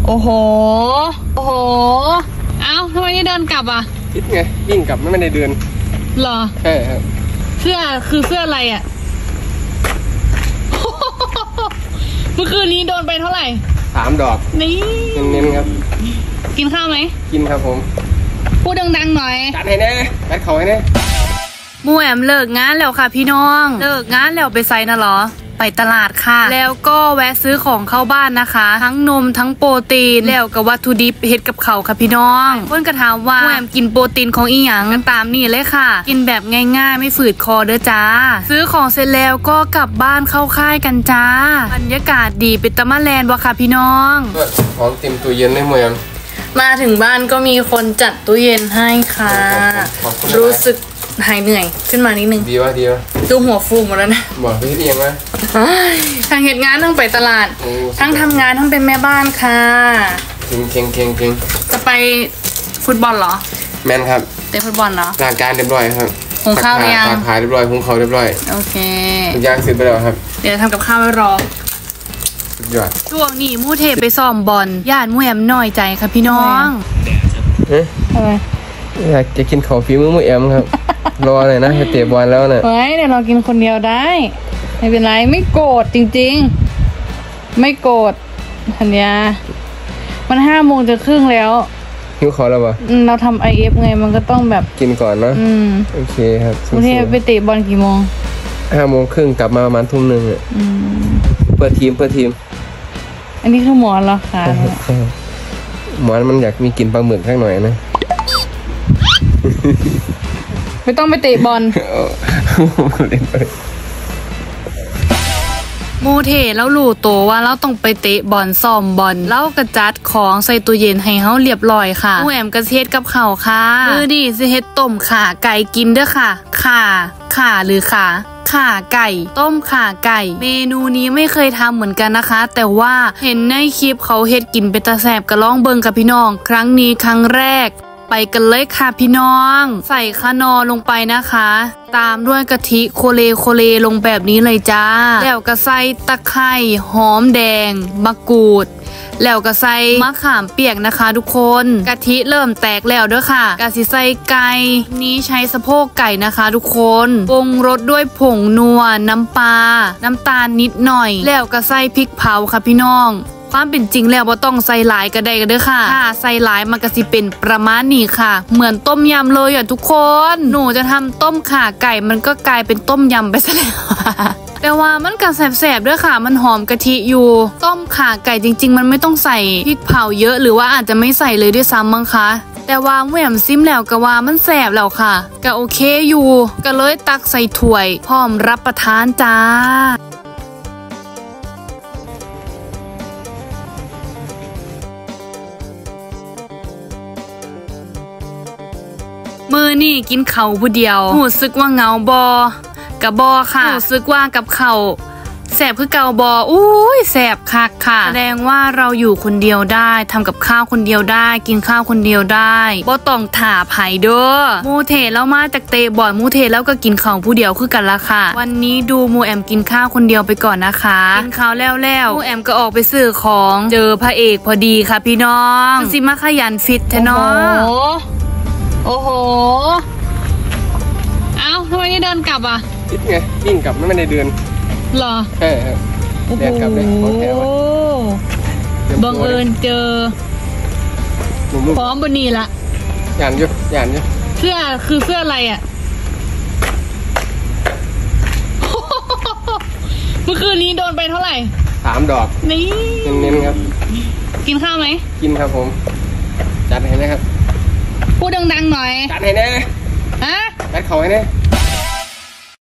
โอ้โหโอ้โหเอ้าทำไมนี่เดินกลับอ่ะคิดไงวิ่งกลับไม่ได้เดินหรอใช่ครับเสื้อคือเสื้ออะไรอ่ะ เมื่อคืนนี้โดนไปเท่าไหร่ 3 ดอกนี่เน้นๆครับกินข้าวไหมกินครับผมพูดดังๆหน่อยจัดให้แน่จัดเขาให้แน่มูแอมเลิกงานแล้วค่ะพี่น้องเลิกงานแล้วไปไซนะหรอไปตลาดค่ะแล้วก็แวะซื้อของเข้าบ้านนะคะทั้งนมทั้งโปรตีนแล้วกับวัตถุดิบเฮ็ดกับเขาค่ะพี่น้องเพื่อนก็ถามว่าแอมกินโปรตีนของอีหยังกันตามนี่เลยค่ะกินแบบง่ายๆไม่ฝืดคอเด้อจ้าซื้อของเสร็จแล้วก็กลับบ้านเข้าค่ายกันจ้าบรรยากาศดีเป็นตะมะแลนบ่ค่ะพี่น้องของเต็มตู้เย็นได้หมดมาถึงบ้านก็มีคนจัดตู้เย็นให้ค่ะรู้สึกหายเหนื่อยขึ้นมานิดนึงดีวะดูหัวฟูหมดแล้วนะบอกพี่เอียงไหมทางเหตุงานทั้งไปตลาดทั้งทำงานทั้งเป็นแม่บ้านค่ะเก่งจะไปฟุตบอลเหรอแมนครับเตะฟุตบอลเหรอร่างการเรียบร้อยครับหุงข้าวหรือยังตากผ้าเรียบร้อยหุงข้าวเรียบร้อยโอเคย่างเสร็จไปแล้วครับเดี๋ยวทำกับข้าวไว้รอช่วงนี้มู่เทไปซ้อมบอลญาติมู่แอมน้อยใจค่ะพี่น้องอะไรอยากจะกินข้าวฝีมือมู่แอมครับรอหน่อยนะไปเตะบอลแล้วเนี่ยเดี๋ยวเรากินคนเดียวได้ไม่เป็นไรไม่โกรธจริงๆไม่โกรธธัญญามัน5:30แล้วหิวขอแล้วปะเราทำ IF ไงมันก็ต้องแบบกินก่อนเนาะโอเคครับมู่เทไปเตะบอลกี่โมง 5:30กลับมาประมาณทุ่มนึงอ่ะเปิดทีมอันนี้คือหมอนเหรอคะหมอนมันอยากมีกลิ่นปลาหมึกสักหน่อยนะไม่ต้องไปเตะบอลมูเทแล้วรู้ตัวว่าเราต้องไปเตะบอลซ้อมบอลแล้วกระจัดของใส่ตู้เย็นให้เฮาเรียบร้อยค่ะมูแอมกระเฮ็ดกับข้าวค่ะคือดีสิเฮ็ดต้มข่าไก่กินเด้อค่ะข่าหรือข่าไก่ต้มข่าไก่เมนูนี้ไม่เคยทำเหมือนกันนะคะแต่ว่าเห็นในคลิปเขาเฮ็ดกินเป็นตาแสบก็ลองเบิ่งกับพี่น้องครั้งนี้ครั้งแรกไปกันเลยค่ะพี่น้องใส่คะนอลงไปนะคะตามด้วยกะทิโคเลลงแบบนี้เลยจ้าแล้วก็ใส่ตะไคร้หอมแดงมะกรูดแล้วก็ใส่มะขามเปียกนะคะทุกคนกะทิเริ่มแตกแล้วด้วยค่ะกะสิใส่ไก่นี้ใช้สะโพกไก่นะคะทุกคนปรุงรสด้วยผงนัวน้ำปลาน้ำตาลนิดหน่อยแล้วก็ใส่พริกเผาค่ะพี่น้องความเป็นจริงแล้วว่าต้องใส่หลายก็ได้กันเด้อค่ะถ้าใส่หลายมันก็สิเป็นประมาณนี้ค่ะเหมือนต้มยำเลยอ่ะทุกคนหนูจะทำต้มข่าไก่มันก็กลายเป็นต้มยำไปซะแล้วแต่ว่ามันก็แสบๆด้วยค่ะมันหอมกะทิอยู่ต้มข่าไก่จริงๆมันไม่ต้องใส่พริกเผาเยอะหรือว่าอาจจะไม่ใส่เลยด้วยซ้ำมั้งคะแต่ว่าแหวมซิมแล้วก็ว่ามันแสบแล้วค่ะก็โอเคอยู่ก็เลยตักใส่ถ้วยพร้อมรับประทานจ้ามือนี่กินเข่าผู้เดียวรู้สึกว่าเงาบอกับบอค่ะรู้สึกว่ากับเข่าแสบคือเกาบออุ้ยแสบคักค่ะแสดงว่าเราอยู่คนเดียวได้ทำกับข้าวคนเดียวได้กินข้าวคนเดียวได้บ่ต้องถ่าไผ่เด้อมูเทแล้วมาจากเตะบอลมูเทแล้วก็กินข้าวผู้เดียวคือกันละค่ะวันนี้ดูมูแอมกินข้าวคนเดียวไปก่อนนะคะกินข้าวแล้วมูแอมก็ออกไปซื้อของเจอพระเอกพอดีค่ะพี่น้องสิมาขยันฟิตแท้เนาะโอ้โหเอ้าทำไมนี่เดินกลับอ่ะคิดไงวิ่งกลับไม่ได้เดินหรอใช่ครับเดินกลับเลยของแถวบังเอิญเจอพร้อมบนนี้ละหยานอยู่เสื้อคือเสื้ออะไรอ่ะ เมื่อคืนนี้โดนไปเท่าไหร่ 3 ดอกนี่เน้นๆครับกินข้าวไหมกินครับผมจัดให้นะครับพูดดังๆหน่อยจัดให้แน่ฮะจัดเขาให้แน่